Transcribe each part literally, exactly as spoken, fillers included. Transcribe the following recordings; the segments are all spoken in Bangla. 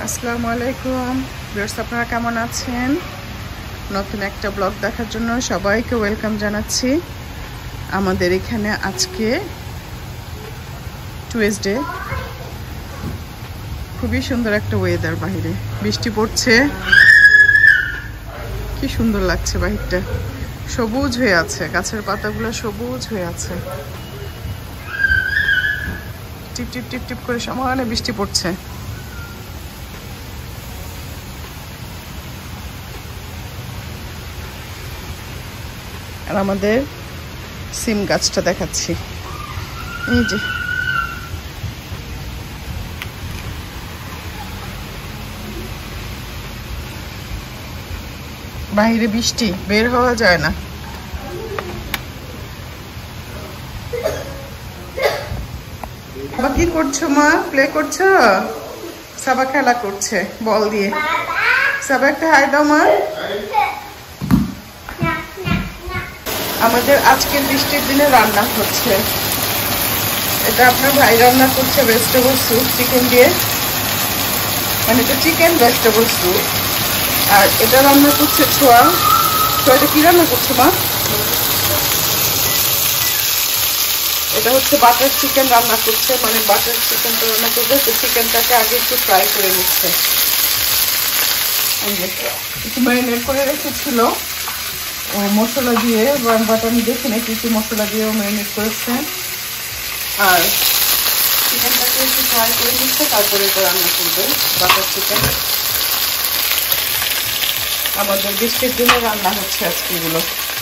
আসসালামু আলাইকুম ভিউয়ার্স, আপনারা কেমন আছেন? নতুন একটা ব্লগ দেখার জন্য সবাইকে ওয়েলকাম জানাচ্ছি। আমাদের এখানে আজকে টুয়েসডে, খুবই সুন্দর একটা ওয়েদার। বাইরে বৃষ্টি পড়ছে, কি সুন্দর লাগছে। বাহিরটা সবুজ হয়ে আছে, গাছের পাতাগুলো সবুজ হয়ে আছে। টিপ টিপ টিপ টিপ করে সমানে বৃষ্টি পড়ছে। আর আমাদের সিম গাছটা দেখাচ্ছি, এই যে বাইরে বৃষ্টি, বের হওয়া যায় না। বাবা কি করছো মা? প্লে করছো? সাবা খেলা করছে বল দিয়ে। সাবা একটা হাই দাও মা। আমাদের আজকের বৃষ্টির দিনে রান্না হচ্ছে, এটা আপনার ভাই রান্না করছে ভেজিটেবল স্যুপ চিকেন দিয়ে, মানে এটা চিকেন ভেজিটেবল স্যুপ। আর এটা রান্না করছে ছোয়া। ছোয়াটা কি রান্না করছে মা? এটা হচ্ছে বাটার চিকেন রান্না করছে, মানে বাটার চিকেনটা রান্না করবে তো চিকেনটাকে আগে একটু ফ্রাই করে নিচ্ছে। একটু ম্যারিনেট করে রেখেছিল ও মশলা দিয়ে, বাটার দেখে নাকি একটু মশলা দিয়েও ম্যারিনেট করেছে। আর চিকেনটাকে একটু ফ্রাই করে নিচ্ছে, তারপরে এটা রান্না করবে বাটার চিকেন। আমাদের বৃষ্টির দিনে রান্না হচ্ছে আজকে এগুলো।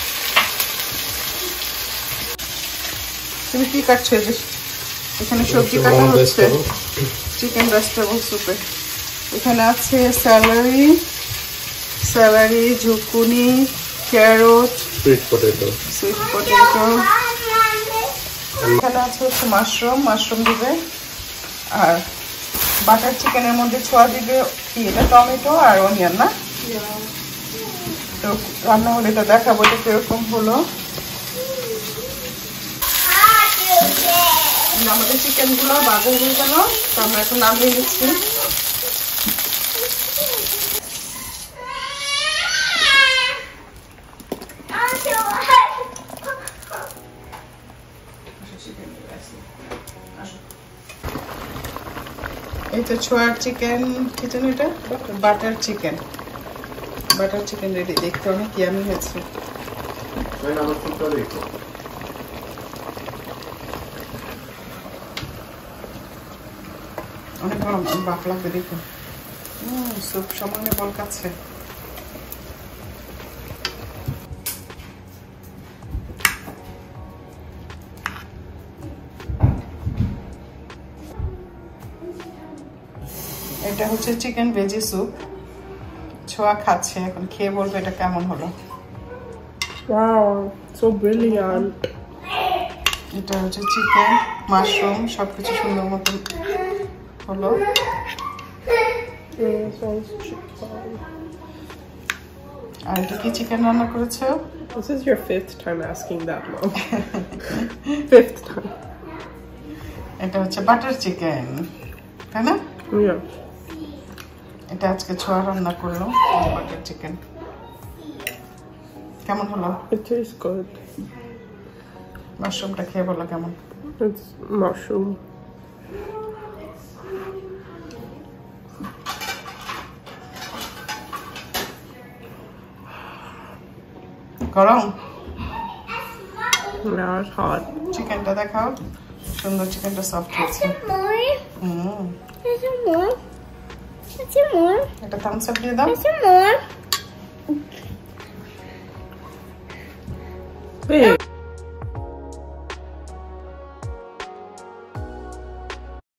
তুমি কি কাটছো? এখানে সবজি কাটা হচ্ছে চিকেন ভেজিটেবল স্যুপে। এখানে আছে celery, celery, zucchini, carrot, sweet potato, sweet potato. এখানে আছে হচ্ছে মাশরুম, মাশরুম দিবে। আর বাটার চিকেনের মধ্যে ছোয়া দিবে কি, এটা টমেটো আর অনিয়ন না? তো রান্না হলে এটা দেখাবো এটা কিরকম হলো। আমাদের চিকেন গুলো বাজা হয়ে গেল, তো আমরা এখন নামিয়ে নিচ্ছি। এই তো ছোয়ার চিকেন, কি জানো এটা? Butter chicken. Butter chicken ready, দেখতে অনেক ইয়ামি হয়েছে। অনেক বাপ লাগবে দেখুন। হম স্যুপ সমানে বলকাচ্ছে। এটা হচ্ছে চিকেন ভেজি স্যুপ। ছোয়া খাচ্ছে, এখন খেয়ে বলবে এটা কেমন হলো। Wow, so brilliant. এটা হচ্ছে চিকেন, মাশরুম সবকিছু সুন্দর মতো হলো। আর এটা কি চিকেন রান্না করেছো? This is your fifth time asking that, Mom. Fifth time. এটা হচ্ছে বাটার চিকেন, তাই না? Yeah. এটা আজকে ছোয়া রান্না করলো বাটার চিকেন। কেমন হলো? It tastes good. মাশরুমটা খেয়ে বলো কেমন। It's mushroom. গরম? Yeah, it's hot. চিকেনটা দেখাও, সুন্দর চিকেনটা সফট হয়েছে। হুম এটা থামস আপ দিয়ে দাও। Babe.